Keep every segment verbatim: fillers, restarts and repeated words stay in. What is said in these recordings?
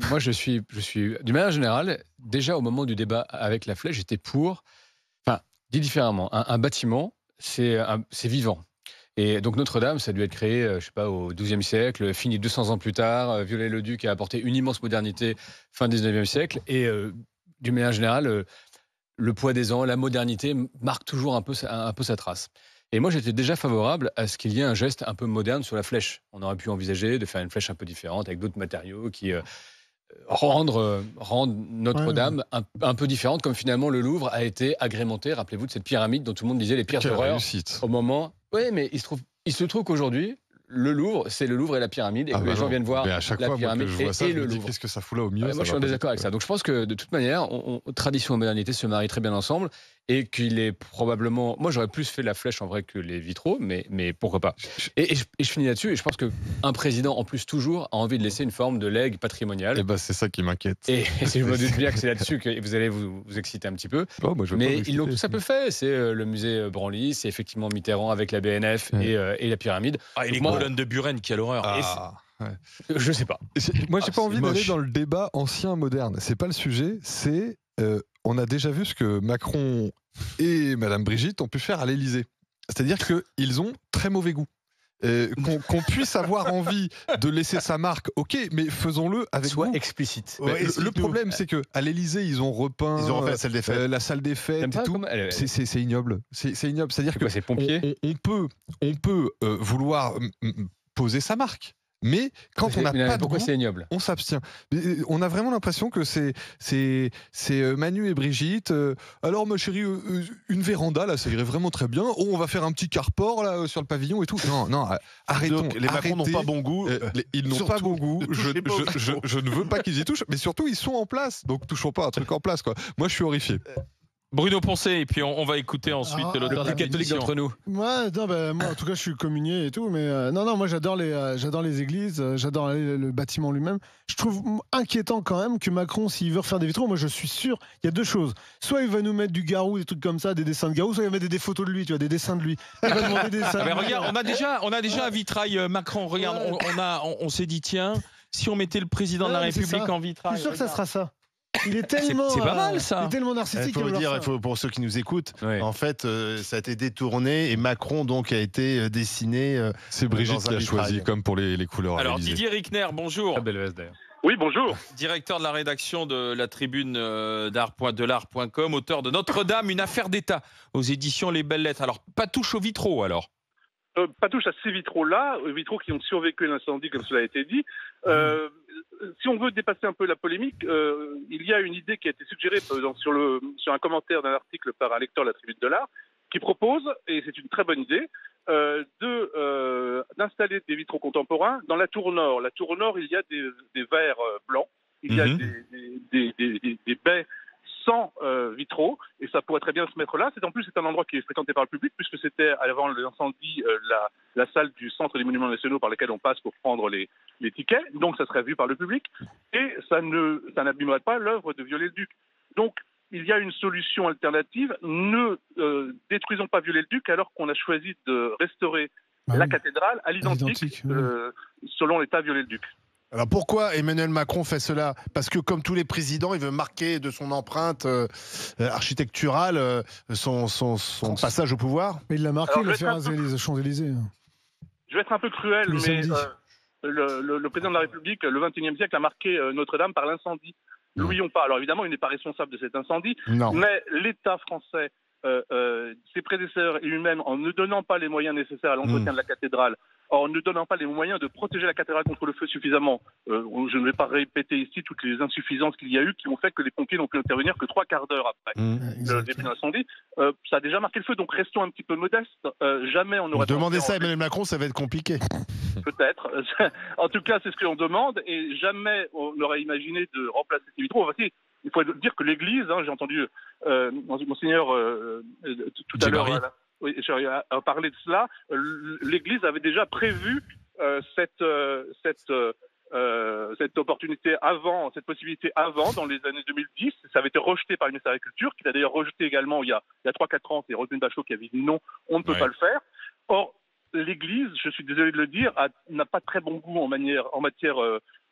moi, je suis, je suis, d'une manière générale, déjà au moment du débat avec la flèche, j'étais pour. Enfin, dit différemment, un, un bâtiment, c'est, un- c'est vivant. Et donc Notre-Dame, ça a dû être créé, euh, je sais pas, au douzième siècle, fini deux cents ans plus tard. euh, Viollet-le-Duc a apporté une immense modernité fin dix-neuvième siècle. Et euh, d'une manière générale, euh, le poids des ans, la modernité m- marque toujours un peu, sa- un peu sa trace. Et moi, j'étais déjà favorable à ce qu'il y ait un geste un peu moderne sur la flèche. On aurait pu envisager de faire une flèche un peu différente avec d'autres matériaux qui euh, rendre, euh, rendre Ouais, ouais. Notre-Dame un, un peu différente, comme finalement le Louvre a été agrémenté, rappelez-vous, de cette pyramide dont tout le monde disait les pires Quelle horreurs réussite. au moment. Oui, mais il se trouve, il se trouve qu'aujourd'hui, le Louvre, c'est le Louvre et la pyramide, et Ah que les bah gens non, viennent voir mais à chaque la fois, moi, que pyramide je et, vois ça, et je le me dis, Louvre. qu'est-ce que ça fout là au milieu? Ouais, Ça moi, je suis va en pas du désaccord tout, avec quoi. ça. Donc, je pense que de toute manière, on- on- tradition et modernité se marient très bien ensemble et qu'il est probablement. Moi, j'aurais plus fait la flèche en vrai que les vitraux, mais, mais pourquoi pas. Je- je- Et, et je, et je finis là-dessus. Et je pense qu'un président, en plus, toujours, a envie de laisser une forme de legs patrimonial. Eh ben, c'est ça qui m'inquiète. Et, et si je me doute bien que c'est là-dessus que vous allez vous, vous exciter un petit peu. Oh, moi, je veux pas Mais ils l'ont m'exciter. tous un peu fait. C'est euh, le musée euh, Branly, c'est effectivement Mitterrand avec la B N F Ouais. et, euh, et la pyramide. Ah, et Donc les moi, colonnes de Buren, quelle horreur. Et Ah, ouais. je sais pas. J'ai- Moi, j'ai Ah, pas c'est envie d'aller moche. dans le débat ancien-moderne. C'est pas le sujet. C'est euh, on a déjà vu ce que Macron et Madame Brigitte ont pu faire à l'Élysée. C'est-à-dire qu'ils ont très mauvais goût. Euh, qu'on qu'on puisse avoir envie de laisser sa marque, ok, mais faisons-le avec Soit goût. explicite. Mais Ouais, le- le explique-nous. problème, c'est que à l'Élysée, ils ont repeint Ils ont refait euh, la salle des fêtes. euh, la salle des fêtes T'aimes et pas tout. comment- elle- elle- C'est- C'est c'est ignoble. C'est c'est ignoble. C'est-à-dire C'est que quoi, c'est on, pompier on- on peut, on peut euh, vouloir mm, mm, poser sa marque, mais quand on n'a Mais pas de pourquoi goût, c'est ignoble? on s'abstient. Mais, euh, On a vraiment l'impression que c'est c'est c'est euh, Manu et Brigitte. euh, Alors ma chérie, euh, euh, une véranda là, ça irait vraiment très bien. Oh, on va faire un petit carport là euh, sur le pavillon et tout. Non, non, euh, arrêtons. Donc, les Macron n'ont arrêtez. pas bon goût. Euh, les- ils n'ont pas Surtout, bon goût. ne Je, touchez pas aux je- je- Macron. je ne veux pas qu'ils y touchent, mais surtout ils sont en place. Donc touchons pas un truc en place quoi. Moi je suis horrifié. Bruno Poncet, et puis on, on va écouter ensuite Ah, l'auteur Le de la plus catholique pétition. d'entre nous. Ouais, non, ben, moi, en tout cas, je suis communié et tout, mais euh, non, non, moi, j'adore les, euh, j'adore les églises, euh, j'adore le, le bâtiment lui-même. Je trouve mm, inquiétant quand même que Macron, s'il veut refaire des vitraux, moi, je suis sûr, il y a deux choses. Soit il va nous mettre du Garou, des trucs comme ça, des dessins de Garou, soit il va mettre des, des photos de lui, tu vois, des dessins de lui. Il va demander des dessins. Ah, mais de lui. regarde, on a déjà, on a déjà un vitrail euh, Macron. Regarde, on, on a, on, on s'est dit tiens, si on mettait le président de la Ouais, mais c'est République ça. en Je vitrail. suis sûr que ça regarde. sera ça. Il est tellement, c'est pas euh, mal, ça. Il est tellement Il narcissique. faut qu'il le va dire, leur il faut, pour ceux qui nous écoutent, Ouais. en fait, euh, ça a été détourné et Macron donc a été euh, dessiné. euh, C'est Dans Brigitte un qui a vitrail. choisi comme pour les, les couleurs. à Alors l'Élysée. Didier Rickner, bonjour. Très belle veste d'ailleurs. Oui, bonjour. Directeur de la rédaction de la tribune euh, d'art point de l'art point com, auteur de Notre-Dame, une affaire d'État aux éditions Les Belles Lettres. Alors, pas touche aux vitraux alors. Euh, pas touche à ces vitraux-là, euh, vitraux qui ont survécu à l'incendie, comme cela a été dit. Euh, si on veut dépasser un peu la polémique, euh, il y a une idée qui a été suggérée euh, dans- sur, le, sur un commentaire d'un article par un lecteur de la Tribune de l'Art, qui propose, et c'est une très bonne idée, euh, de, euh, d'installer des vitraux contemporains dans la tour nord. La tour nord, il y a des, des verres euh, blancs, il y a Mhm. des, des, des, des, des baies sans euh, vitraux, et ça pourrait très bien se mettre là. C'est en plus c'est un endroit qui est fréquenté par le public, puisque c'était avant l'incendie euh, la, la salle du centre des monuments nationaux par laquelle on passe pour prendre les, les tickets, donc ça serait vu par le public, et ça ne ça n'abîmerait pas l'œuvre de Viollet-le-Duc. Donc il y a une solution alternative, ne euh, détruisons pas Viollet-le-Duc alors qu'on a choisi de restaurer Bah la oui. cathédrale à l'identique, l'identique, oui. euh, selon l'état Viollet-le-Duc. Alors pourquoi Emmanuel Macron fait cela? Parce que comme tous les présidents, il veut marquer de son empreinte euh, euh, architecturale euh, son, son, son passage au pouvoir. Mais il l'a marqué, Alors, il l'a je fait vais raser les Champs-Élysées. Je vais être un peu cruel, Tous les mais samedis. euh, le, le- le président de la République, le vingt et unième siècle, a marqué euh, Notre-Dame par l'incendie. N'oublions pas. Alors évidemment, il n'est pas responsable de cet incendie, Non. mais l'État français, euh, euh, ses prédécesseurs et lui-même, en ne donnant pas les moyens nécessaires à l'entretien de la cathédrale, en ne donnant pas les moyens de protéger la cathédrale contre le feu suffisamment, euh, je ne vais pas répéter ici toutes les insuffisances qu'il y a eu qui ont fait que les pompiers n'ont pu intervenir que trois quarts d'heure après Mmh. le début de l'incendie. Euh, ça a déjà marqué le feu, donc restons un petit peu modestes. Euh, jamais on n'aurait Demandez pensé ça à en- Emmanuel Macron, ça va être compliqué. Peut-être. En tout cas, c'est ce que l'on demande et jamais on n'aurait imaginé de remplacer ces vitraux. Voici, il faut dire que l'Église, hein, j'ai entendu euh, Monseigneur euh, euh, tout à l'heure Djibari. euh, oui, j'ai- a, a parlé de cela, euh, l'Église avait déjà prévu euh, cette, euh, cette, euh, euh, cette opportunité avant, cette possibilité avant, dans les années deux mille dix. Ça avait été rejeté par le ministère de la Culture, qui l'a d'ailleurs rejeté également il y a, il y a trois quatre ans. C'est Roselyne Bachelot qui avait dit non, on ne peut Ouais. pas le faire. Or, l'Église, je suis désolé de le dire, a- n'a pas très bon goût en, manière, en matière euh,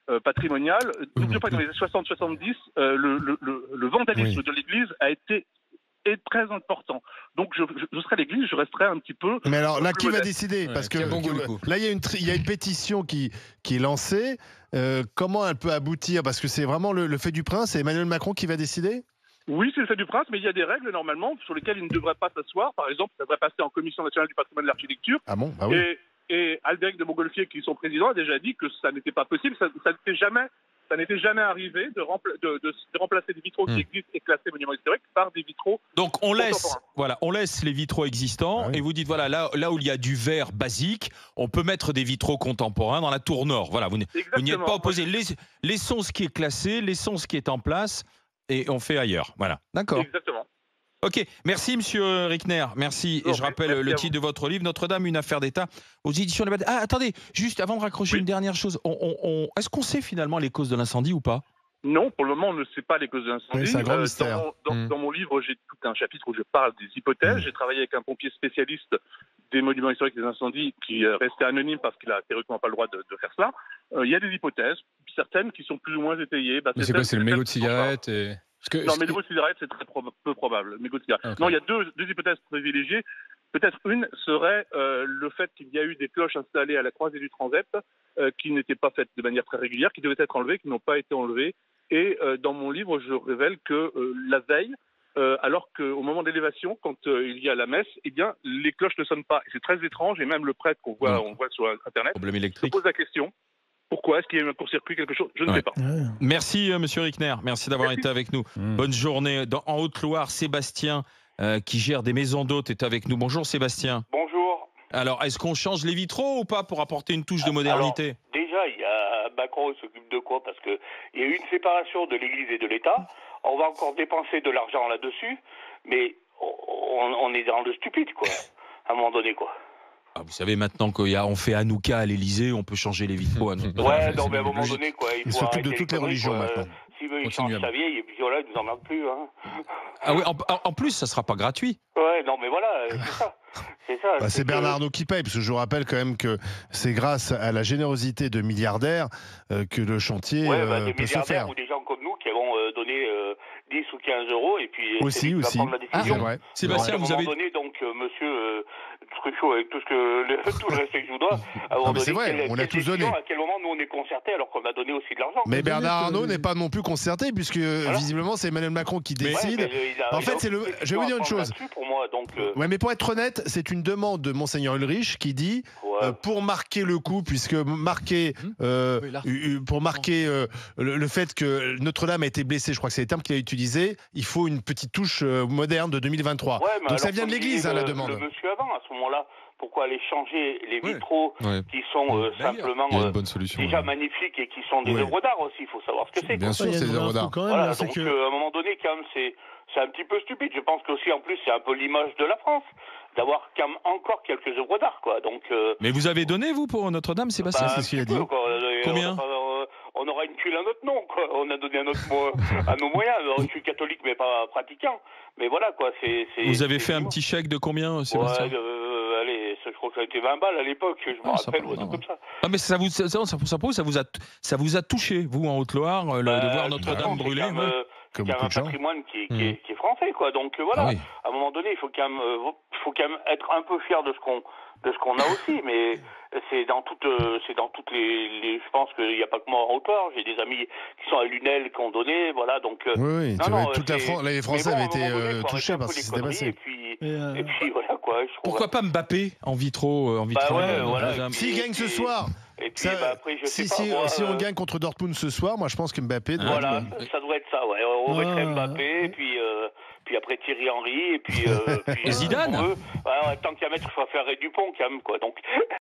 euh, patrimonial. N'oublions pas que dans les années soixante soixante-dix, euh, le, le, le, le vandalisme Oui. de l'Église a été est très important. Donc, je, je, je serai l'Église, je resterai un petit peu. Mais alors, là, plus qui va modeste. décider? Ouais, Parce que qui a bon goût, que- du coup. là, il y, a une tri- il y a une pétition qui, qui est lancée. Euh, comment elle peut aboutir? Parce que c'est vraiment le, le fait du prince. C'est Emmanuel Macron qui va décider? Oui, c'est le fait du prince, mais il y a des règles normalement sur lesquelles il ne devrait pas s'asseoir. Par exemple, ça devrait passer en commission nationale du patrimoine et de l'architecture. Ah bon? Bah oui. Et, et Albéric de Montgolfier, qui est son président, a déjà dit que ça n'était pas possible. Ça, ça n'était jamais, ça n'était jamais arrivé de, rempla- de, de- de remplacer des vitraux Hmm. qui existent et classés monuments historiques par des vitraux. Donc on laisse, Contemporain. voilà, on laisse les vitraux existants Ah oui. et vous dites voilà là, là où il y a du verre basique, on peut mettre des vitraux contemporains dans la tour nord. Voilà, vous n'y vous n'y êtes Exactement. pas opposé. Laisse- Laissons ce qui est classé, laissons ce qui est en place et on fait ailleurs. Voilà, d'accord. Exactement. Ok, merci Monsieur Rickner, merci. Non, Et je rappelle merci le à titre de votre livre, Notre-Dame, une affaire d'État, aux éditions Les Bad- Ah, attendez, juste avant de raccrocher Oui. une dernière chose, on- on- on- est-ce qu'on sait finalement les causes de l'incendie ou pas? Non, pour le moment, on ne sait pas les causes de l'incendie. Oui, c'est un grand Euh, mystère. Dans, dans- Mm. dans mon livre, j'ai tout un chapitre où je parle des hypothèses. Mm. J'ai travaillé avec un pompier spécialiste des monuments historiques et des incendies qui euh, restait anonyme parce qu'il a théoriquement pas le droit de, de faire cela. Euh, Il y a des hypothèses, certaines qui sont plus ou moins étayées. Bah, Mais c'est quoi, celles- c'est le celles mégot de qui sont pas- cigarette et... Parce que, Non, mais le mégot de cigarette, c'est très proba- peu probable. Mégot de cigarette. Ah, ok. Non, il y a deux, deux hypothèses privilégiées. Peut-être une serait euh, le fait qu'il y a eu des cloches installées à la croisée du transept euh, qui n'étaient pas faites de manière très régulière, qui devaient être enlevées, qui n'ont pas été enlevées. Et euh, dans mon livre, je révèle que euh, la veille, euh, alors qu'au moment de l'élévation, quand euh, il y a la messe, eh bien, les cloches ne sonnent pas. Et c'est très étrange, et même le prêtre qu'on voit, Non. on voit sur Internet Problème se électrique. pose la question. Pourquoi? Est-ce qu'il y a eu un court-circuit, quelque chose? Je ne Ouais. sais pas. Ouais. Merci euh, Monsieur Rickner, merci d'avoir Merci. été avec nous. Hmm. Bonne journée. Dans- en Haute-Loire, Sébastien, euh, qui gère des maisons d'hôtes, est avec nous. Bonjour Sébastien. Bonjour. Alors, est-ce qu'on change les vitraux ou pas pour apporter une touche de modernité? Déjà, il y a Macron il s'occupe de quoi? Parce que il y a eu une séparation de l'Église et de l'État. On va encore dépenser de l'argent là-dessus, mais on, on est dans le stupide, quoi. À un moment donné, quoi. Ah, vous savez, maintenant qu'on fait Hanouka à l'Élysée, on peut changer les vitraux à notre Ouais, c'est non, mais à un moment logique. donné, quoi. Il, Il faut s'occupe de arrêter toutes les conneries, religions quoi. maintenant. S'il veut, il change Continuez. sa vieille, et puis voilà, il nous emmerde plus, hein. Ah oui, en, en- en plus, ça sera pas gratuit. Ouais, non, mais voilà, c'est ça. C'est ça. Bah, c'est que- Bernard Arnault qui paye, parce que je vous rappelle quand même que c'est grâce à la générosité de milliardaires euh, que le chantier Ouais, bah, euh, des peut se milliardaires faire. ou des gens comme nous qui avons euh, donné euh, dix ou quinze euros, et puis Aussi, c'est lui qui va aussi. prendre la Ah, décision. C'est vrai. Sébastien, Donc, à vous un avez... moment donné, donc, euh, monsieur euh, Truchot, avec tout, ce que, le, tout le respect que je vous dois, à un moment mais c'est donné, vrai, quelle- on a quelle tous décision, donné. À quel moment nous on est concertés alors qu'on a donné aussi de l'argent? Mais Vous Bernard savez que- Arnault n'est pas non plus concerté, puisque visiblement c'est Emmanuel Macron qui Ouais, décide. mais, euh, il a- En il fait, a c'est le- aucune je vais vous dire une décision à chose. prendre là-dessus Pour moi, donc, euh, Ouais, mais pour être honnête, c'est une demande de Monseigneur Ulrich qui dit ouais. euh, pour marquer le coup, puisque marquer, euh, Oui, là. euh, pour marquer euh, le, le fait que Notre-Dame a été blessée, je crois que c'est les termes qu'il a utilisés, il faut une petite touche euh, moderne de deux mille vingt-trois. Ouais, mais Donc ça alors, vient de comme l'Église, disait hein, la le- demande. Le monsieur avant, à ce moment-là, pourquoi aller changer les Ouais. vitraux Ouais. qui sont euh, D'ailleurs, simplement Il y a euh, une bonne solution. déjà ouais. magnifiques et qui sont des Oui. œuvres d'art aussi, il faut savoir ce que c'est. Bien quoi. sûr, Il y a c'est une des vraie œuvres info d'art. quand même, Voilà, là, c'est donc que- euh, à un moment donné, quand même, c'est c'est un petit peu stupide. Je pense qu'aussi, en plus, c'est un peu l'image de la France d'avoir quand même encore quelques œuvres d'art, quoi. Donc, euh, Mais vous avez donné, vous, pour Notre-Dame, Sébastien? bah, c'est un ce qu'il a petit peu, dit. quoi. Euh, Combien on, aura- on aura une tuile à notre nom, quoi. On a donné à, notre, mo- à nos moyens. Alors, je suis catholique, mais pas pratiquant. Mais voilà, quoi. C'est, c'est, Vous avez c'est fait un vivant. petit chèque de combien, Sébastien? Ouais, euh, allez, ça, je crois que ça a été vingt balles à l'époque, je me Ah, ça rappelle, va, ou un non. truc comme ça. Ah, mais ça vous, ça, ça, ça, ça prouve, ça vous a, ça vous a touché, vous, en Haute-Loire, euh, le- Bah, de voir je Notre-Dame pense que brûler? c'est quand même, ouais. euh, Comme c'est quand beaucoup même de un gens. patrimoine qui, qui, Mm. est, qui est français, quoi. Donc euh, voilà, Ah oui. à un moment donné, il faut quand même, euh, faut quand même être un peu fier de ce qu'on, de ce qu'on a aussi. Mais c'est dans toutes, euh, c'est dans toutes les, les je pense qu'il n'y a pas que moi en Haute-Loire. J'ai des amis qui sont à Lunel qui ont donné, voilà. Donc euh, Oui, oui, non, c'est non, vrai, toute la c'est- France, les Français mais bon, à un avaient été moment donné, euh, faut arrêter touchés un par peu ce qui les s'était conneries, passé. Et puis, Et, euh, et puis voilà quoi. Je trouve. Pourquoi pas Mbappé en vitro, euh, en vitrine ouais, euh, voilà, Notre-Dame? et S'il puis- gagne ce soir, Et puis ça- bah, après, je si, sais pas si, moi. si on euh, gagne contre Dortmund ce soir, moi je pense que Mbappé doit Voilà, être- ça, ça doit être ça, ouais. On Ouais. mettrait Mbappé, et puis, euh, puis après Thierry Henry, et puis. Euh, puis Et Zidane pour eux, ouais, ouais, tant qu'à mettre, il faut faire Ray Dupont quand même, quoi. Donc,